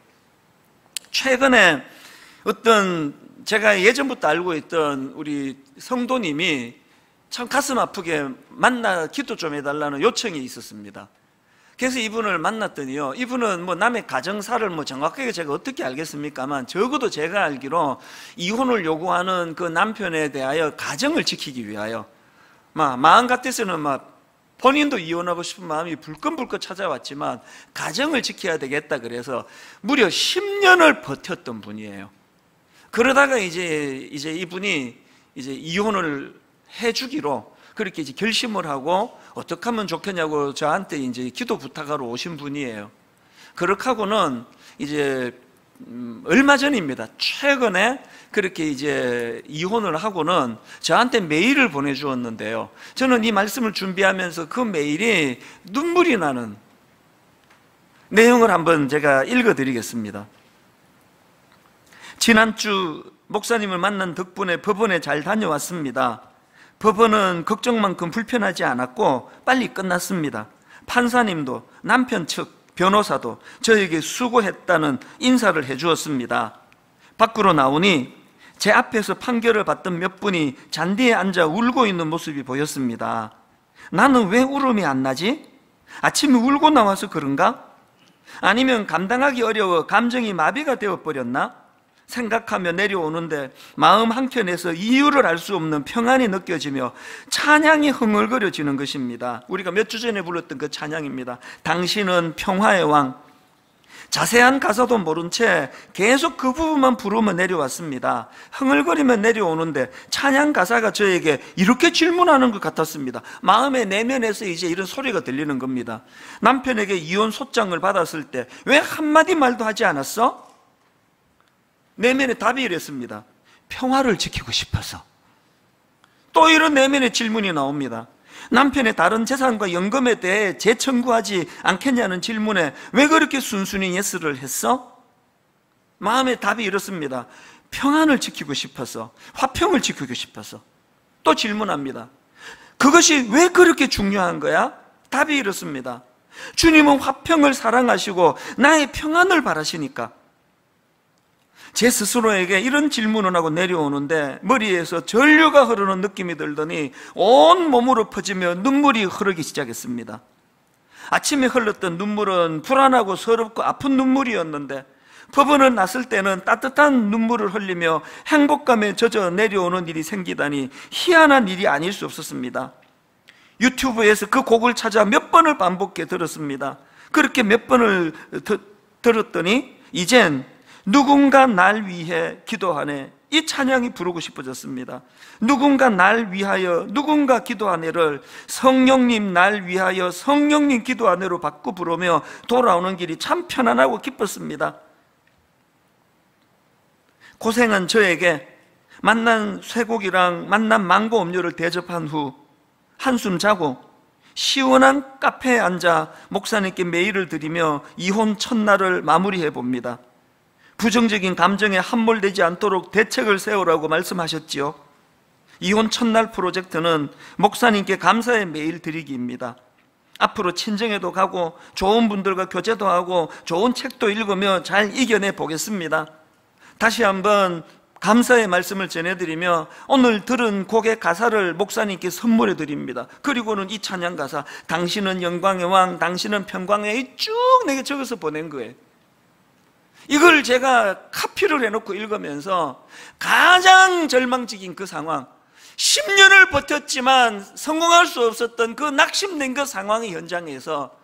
최근에 어떤 제가 예전부터 알고 있던 우리 성도님이 참 가슴 아프게 만나 기도 좀 해달라는 요청이 있었습니다. 그래서 이분을 만났더니요, 이분은 뭐 남의 가정사를 뭐 정확하게 제가 어떻게 알겠습니까만, 적어도 제가 알기로 이혼을 요구하는 그 남편에 대하여 가정을 지키기 위하여 막 마음 같아서는 막 본인도 이혼하고 싶은 마음이 불끈불끈 찾아왔지만 가정을 지켜야 되겠다 그래서 무려 십 년을 버텼던 분이에요. 그러다가 이제 이제 이분이 이제 이혼을 해주기로 그렇게 이제 결심을 하고 어떻게 하면 좋겠냐고 저한테 이제 기도 부탁하러 오신 분이에요. 그렇게 하고는 이제 음 얼마 전입니다. 최근에 그렇게 이제 이혼을 하고는 저한테 메일을 보내주었는데요, 저는 이 말씀을 준비하면서 그 메일이 눈물이 나는 내용을 한번 제가 읽어드리겠습니다. 지난주 목사님을 만난 덕분에 법원에 잘 다녀왔습니다. 법원은 걱정만큼 불편하지 않았고 빨리 끝났습니다. 판사님도 남편 측 변호사도 저에게 수고했다는 인사를 해주었습니다. 밖으로 나오니 제 앞에서 판결을 받던 몇 분이 잔디에 앉아 울고 있는 모습이 보였습니다. 나는 왜 울음이 안 나지? 아침에 울고 나와서 그런가? 아니면 감당하기 어려워 감정이 마비가 되어버렸나? 생각하며 내려오는데 마음 한켠에서 이유를 알 수 없는 평안이 느껴지며 찬양이 흥얼거려지는 것입니다. 우리가 몇 주 전에 불렀던 그 찬양입니다. 당신은 평화의 왕. 자세한 가사도 모른 채 계속 그 부분만 부르며 내려왔습니다. 흥얼거리며 내려오는데 찬양 가사가 저에게 이렇게 질문하는 것 같았습니다. 마음의 내면에서 이제 이런 소리가 들리는 겁니다. 남편에게 이혼 소장을 받았을 때 왜 한마디 말도 하지 않았어? 내면의 답이 이랬습니다. 평화를 지키고 싶어서. 또 이런 내면의 질문이 나옵니다. 남편의 다른 재산과 연금에 대해 재청구하지 않겠냐는 질문에 왜 그렇게 순순히 예스를 했어? 마음의 답이 이렇습니다. 평안을 지키고 싶어서, 화평을 지키고 싶어서. 또 질문합니다. 그것이 왜 그렇게 중요한 거야? 답이 이렇습니다. 주님은 화평을 사랑하시고 나의 평안을 바라시니까. 제 스스로에게 이런 질문을 하고 내려오는데 머리에서 전류가 흐르는 느낌이 들더니 온 몸으로 퍼지며 눈물이 흐르기 시작했습니다. 아침에 흘렀던 눈물은 불안하고 서럽고 아픈 눈물이었는데 법원을 났을 때는 따뜻한 눈물을 흘리며 행복감에 젖어 내려오는 일이 생기다니 희한한 일이 아닐 수 없었습니다. 유튜브에서 그 곡을 찾아 몇 번을 반복해 들었습니다. 그렇게 몇 번을 드, 들었더니 이젠 누군가 날 위해 기도하네. 이 찬양이 부르고 싶어졌습니다. 누군가 날 위하여, 누군가 기도하네를 성령님 날 위하여, 성령님 기도하네로 바꿔 부르며 돌아오는 길이 참 편안하고 기뻤습니다. 고생한 저에게 만난 쇠고기랑 만난 망고 음료를 대접한 후 한숨 자고 시원한 카페에 앉아 목사님께 메일을 드리며 이혼 첫날을 마무리해 봅니다. 부정적인 감정에 함몰되지 않도록 대책을 세우라고 말씀하셨지요. 이혼 첫날 프로젝트는 목사님께 감사의 메일 드리기입니다. 앞으로 친정에도 가고 좋은 분들과 교제도 하고 좋은 책도 읽으며 잘 이겨내 보겠습니다. 다시 한번 감사의 말씀을 전해드리며 오늘 들은 곡의 가사를 목사님께 선물해 드립니다. 그리고는 이 찬양 가사, 당신은 영광의 왕, 당신은 평강의, 쭉 내게 적어서 보낸 거예요. 이걸 제가 카피를 해놓고 읽으면서 가장 절망적인 그 상황, 십 년을 버텼지만 성공할 수 없었던 그 낙심된 그 상황의 현장에서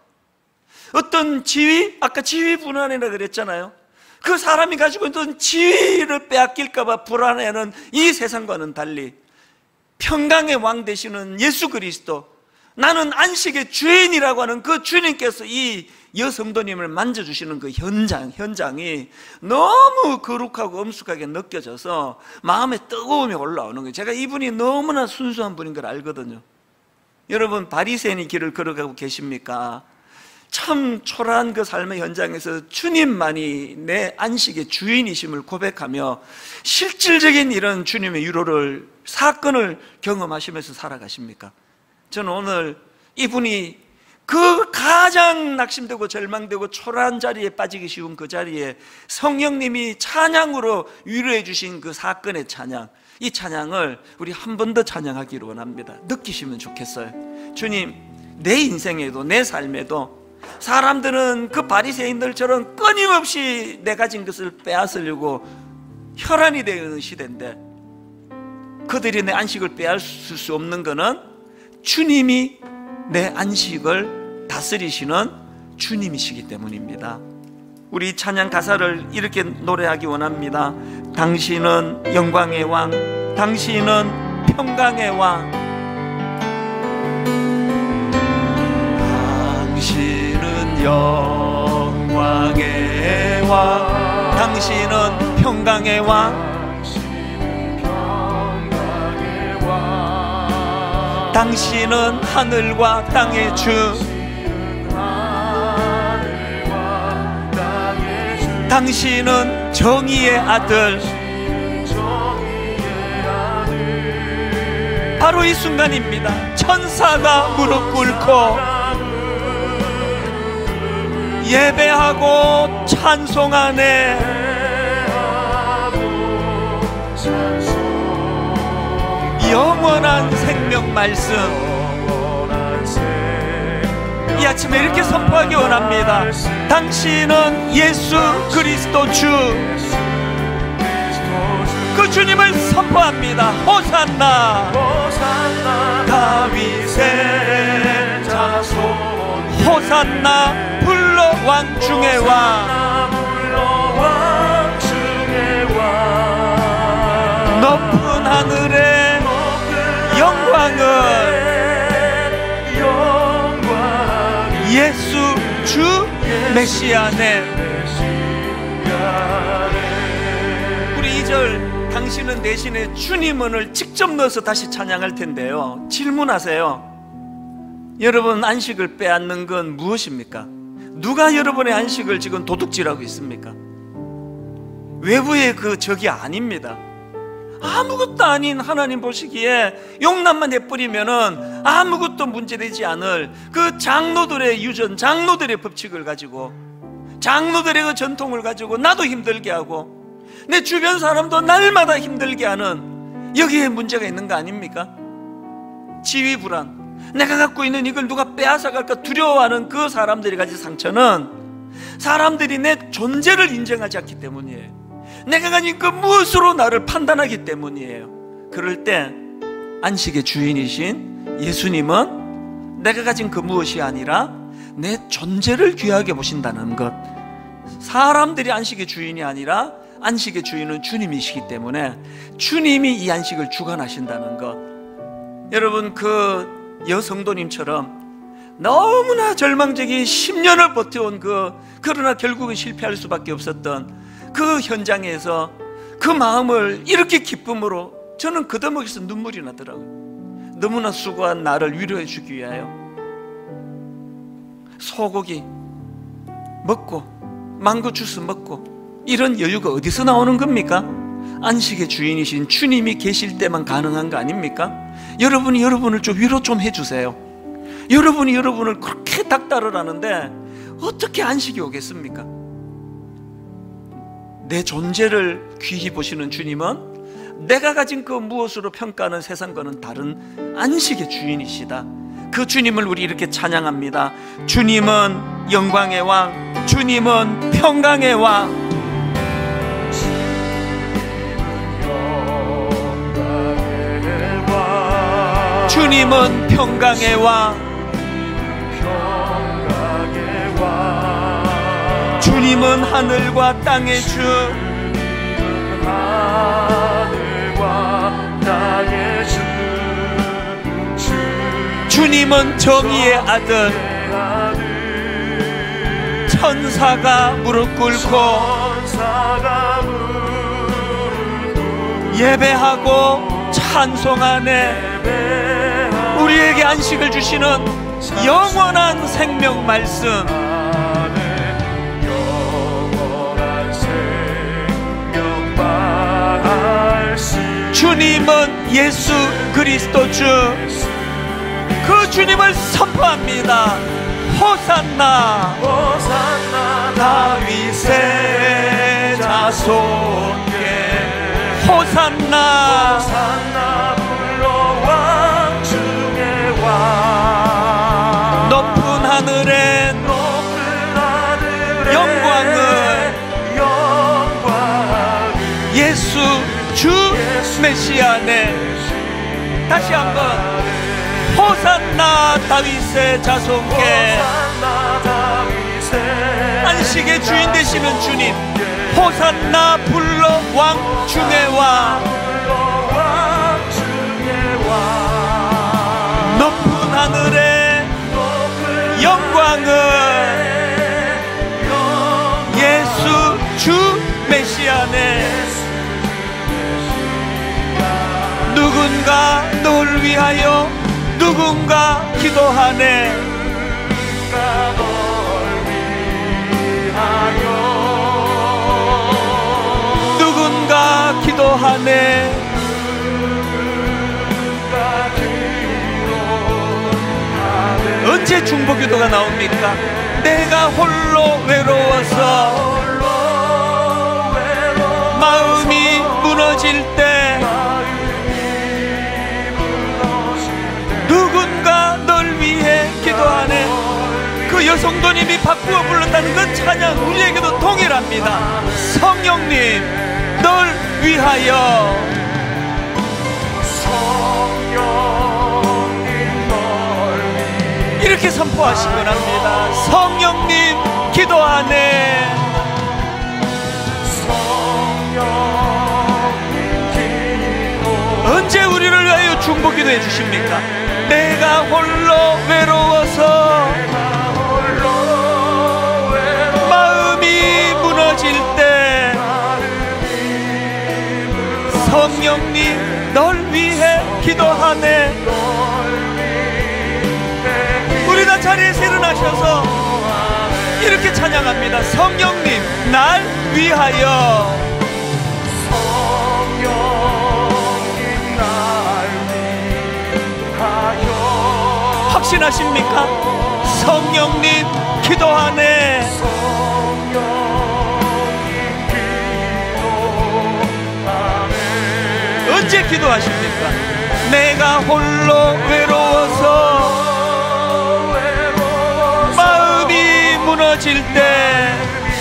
어떤 지위, 아까 지위 불안이라 그랬잖아요. 그 사람이 가지고 있던 지위를 빼앗길까봐 불안해하는 이 세상과는 달리 평강의 왕 되시는 예수 그리스도, 나는 안식의 주인이라고 하는 그 주님께서 이 여성도님을 만져주시는 그 현장, 현장이 너무 거룩하고 엄숙하게 느껴져서 마음에 뜨거움이 올라오는 거예요. 제가 이분이 너무나 순수한 분인 걸 알거든요. 여러분, 바리새인이 길을 걸어가고 계십니까? 참 초라한 그 삶의 현장에서 주님만이 내 안식의 주인이심을 고백하며 실질적인 이런 주님의 위로를, 사건을 경험하시면서 살아가십니까? 저는 오늘 이분이 그 가장 낙심되고 절망되고 초라한 자리에 빠지기 쉬운 그 자리에 성령님이 찬양으로 위로해 주신 그 사건의 찬양, 이 찬양을 우리 한 번 더 찬양하기를 원합니다. 느끼시면 좋겠어요. 주님, 내 인생에도 내 삶에도 사람들은 그 바리새인들처럼 끊임없이 내 가진 것을 빼앗으려고 혈안이 되는 시대인데, 그들이 내 안식을 빼앗을 수 없는 것은 주님이 내 안식을 다스리시는 주님이시기 때문입니다. 우리 찬양 가사를 이렇게 노래하기 원합니다. 당신은 영광의 왕, 당신은 평강의 왕, 당신은 영광의 왕, 당신은 평강의 왕, 당신은 하늘과 땅의 주, 당신은 정의의 아들. 바로 이 순간입니다. 천사가 무릎 꿇고 예배하고 찬송하네. 영원한 생명 말씀, 이 아침에 이렇게 선포하기 원합니다. 당신은 예수 그리스도 주, 그 주님을 선포합니다. 호산나, 다윗의 자손, 호산나, 불러 왕 중의 왕, 높은 하늘에 영광을 예수 주 메시아네. 우리 이 절 당신은 대신에 주님을 직접 넣어서 다시 찬양할 텐데요, 질문하세요. 여러분, 안식을 빼앗는 건 무엇입니까? 누가 여러분의 안식을 지금 도둑질하고 있습니까? 외부의 그 적이 아닙니다. 아무것도 아닌 하나님 보시기에 용납만 내버리면은 아무것도 문제되지 않을 그 장로들의 유전, 장로들의 법칙을 가지고, 장로들의 그 전통을 가지고 나도 힘들게 하고 내 주변 사람도 날마다 힘들게 하는, 여기에 문제가 있는 거 아닙니까? 지위 불안, 내가 갖고 있는 이걸 누가 빼앗아갈까 두려워하는 그 사람들이 가진 상처는 사람들이 내 존재를 인정하지 않기 때문이에요. 내가 가진 그 무엇으로 나를 판단하기 때문이에요. 그럴 때 안식의 주인이신 예수님은 내가 가진 그 무엇이 아니라 내 존재를 귀하게 보신다는 것, 사람들이 안식의 주인이 아니라 안식의 주인은 주님이시기 때문에 주님이 이 안식을 주관하신다는 것. 여러분, 그 여성도님처럼 너무나 절망적인 십 년을 버텨온 그, 그러나 결국은 실패할 수밖에 없었던 그 현장에서 그 마음을 이렇게 기쁨으로, 저는 그 대목에서 눈물이 나더라고요. 너무나 수고한 나를 위로해 주기 위하여 소고기 먹고 망고 주스 먹고, 이런 여유가 어디서 나오는 겁니까? 안식의 주인이신 주님이 계실 때만 가능한 거 아닙니까? 여러분이 여러분을 좀 위로 좀 해주세요. 여러분이 여러분을 그렇게 닥달을 어떻게 안식이 오겠습니까? 내 존재를 귀히 보시는 주님은 내가 가진 그 무엇으로 평가하는 세상과는 다른 안식의 주인이시다. 그 주님을 우리 이렇게 찬양합니다. 주님은 영광의 왕, 주님은 평강의 왕. 주님은 평강의 왕. 주님은 하늘과 땅의 주. 하늘과 땅의 주. 주님은 정의의 아들. 천사가 무릎 꿇고 예배하고 찬송하네. 우리에게 안식을 주시는 영원한 생명 말씀. 주님은 예수 그리스도 주. 그 주님을 선포합니다. 호산나, 호산나 다윗의 자손께. 호산나, 호산나 불러 왕 중의 왕. 높은 하늘엔, 높은 하늘엔 영광을, 영광을 예수 주 예수 메시아네. 다시 한번. 호산나 다윗의 자손께. 안식의 주인 되시는 주님, 호산나 불러 왕 중의 왕. 높은 하늘에 영광을 예수 주 메시아네. 누군가 널 위하여, 누군가 기도하네. 누군가 기도하네. 언제 중보기도가 나옵니까? 내가 홀로 외로워서 마음이 무너질 때, 누군가 널 위해 기도하네. 그 여성도님이 바꾸어 불렀다는 그 찬양 우리에게도 동일합니다. 성령님 널 위하여. 성령님 널 이렇게 선포하시곤 합니다. 성령님 기도하네. 언제 우리를 위하여 중보기도해 주십니까? 내가 홀로 외로워서 마음이 무너질 때, 성령님 널 위해 기도하네. 우리 다 자리에서 일어나셔서 이렇게 찬양합니다. 성령님 날 위하여. 확신하십니까? 성령님 기도하네. 언제 기도하십니까? 내가 홀로 외로워서 마음이 무너질 때,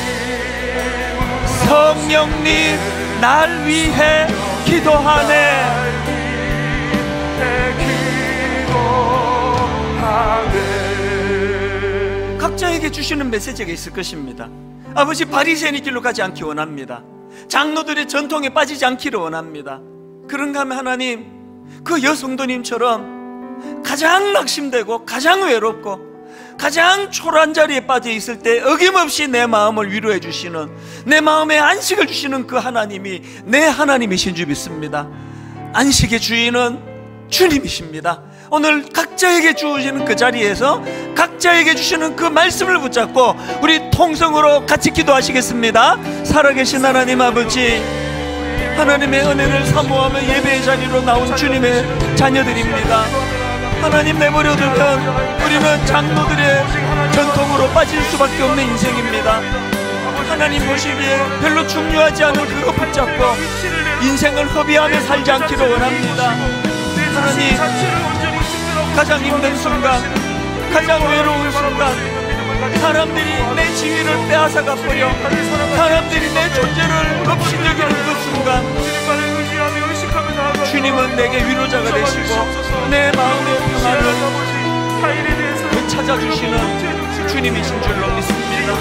성령님 날 위해 기도하네. 각자에게 주시는 메시지가 있을 것입니다. 아버지, 바리새인의 길로 가지 않기 원합니다. 장로들의 전통에 빠지지 않기를 원합니다. 그런가 하면 하나님, 그 여성도님처럼 가장 낙심되고 가장 외롭고 가장 초라한 자리에 빠져 있을 때 어김없이 내 마음을 위로해 주시는, 내 마음에 안식을 주시는 그 하나님이 내 하나님이신 줄 믿습니다. 안식의 주인은 주님이십니다. 오늘 각자에게 주시는 그 자리에서 각자에게 주시는 그 말씀을 붙잡고 우리 통성으로 같이 기도하시겠습니다. 살아계신 하나님 아버지, 하나님의 은혜를 사모하며 예배의 자리로 나온 주님의 자녀들입니다. 하나님, 내버려 두면 우리는 장로들의 전통으로 빠질 수밖에 없는 인생입니다. 하나님 보시기에 별로 중요하지 않은 그거 붙잡고 인생을 허비하며 살지 않기를 원합니다. 하나님, 가장 힘든 순간, 가장 외로운 순간, 사람들이 내 지위를 빼앗아가 버려 사람들이 내 존재를 없이 여기는 그 순간, 주님은 내게 위로자가 되시고 내 마음의 평안을 찾아주시는 주님이신 줄로 믿습니다.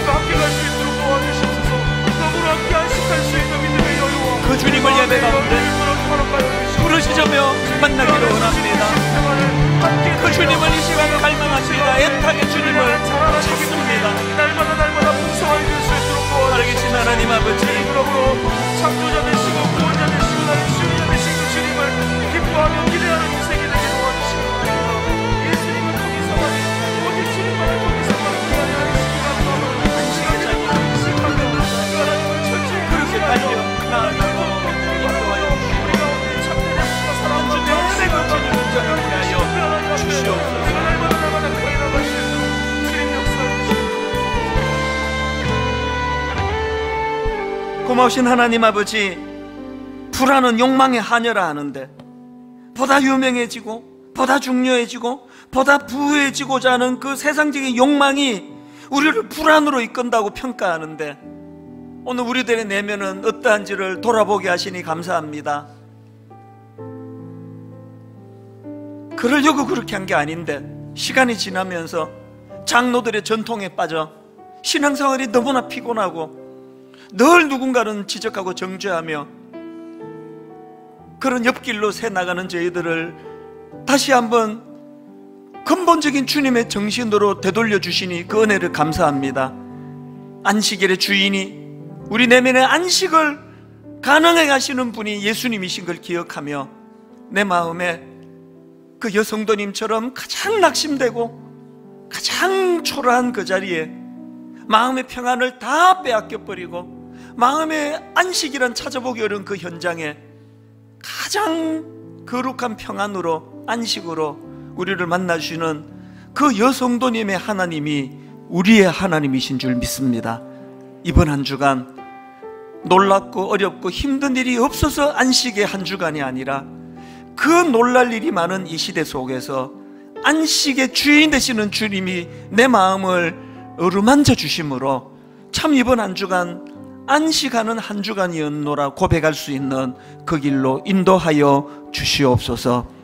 그 주님을 예배 가운데 부르시자며 만나기를 원합니다. 그 주님을 이 시간 갈망합니다. 애타게 주님을 찾습니다. 살아계신 하나님 아버지, 창조자 되시고 구원자 되시고 나를 주인자 되신 그 주님을 기뻐하며 기대하는 인생이 되게 도와주시기 바랍니다. 예수님은 거기서만 거기 주님만을 거기서만 기다리는 시간으로 안식의 자리를 안식하며 그 하나님을 철저히 그렇게 달려 나아가고 인도하여 우리가 오늘 참된 행복과 사랑과 주님의 그 주님을 위하여 주시옵소서. 날마다 날마다 그에 나가실 주님 역사해 주시옵소서. 고마우신 하나님 아버지, 불안은 욕망의 하녀라 하는데 보다 유명해지고 보다 중요해지고 보다 부유해지고자 하는 그 세상적인 욕망이 우리를 불안으로 이끈다고 평가하는데, 오늘 우리들의 내면은 어떠한지를 돌아보게 하시니 감사합니다. 그러려고 그렇게 한 게 아닌데 시간이 지나면서 장로들의 전통에 빠져 신앙생활이 너무나 피곤하고 늘 누군가는 지적하고 정죄하며 그런 옆길로 새 나가는 저희들을 다시 한번 근본적인 주님의 정신으로 되돌려 주시니 그 은혜를 감사합니다. 안식일의 주인이 우리 내면의 안식을 가능하게 하시는 분이 예수님이신 걸 기억하며 내 마음에 그 여성도님처럼 가장 낙심되고 가장 초라한 그 자리에 마음의 평안을 다 빼앗겨버리고 마음의 안식이란 찾아보기 어려운 그 현장에 가장 거룩한 평안으로 안식으로 우리를 만나주시는 그 여성도님의 하나님이 우리의 하나님이신 줄 믿습니다. 이번 한 주간 놀랍고 어렵고 힘든 일이 없어서 안식의 한 주간이 아니라 그 놀랄 일이 많은 이 시대 속에서 안식의 주인 되시는 주님이 내 마음을 어루만져 주심으로 참 이번 한 주간 안식하는 한 주간이었노라 고백할 수 있는 그 길로 인도하여 주시옵소서.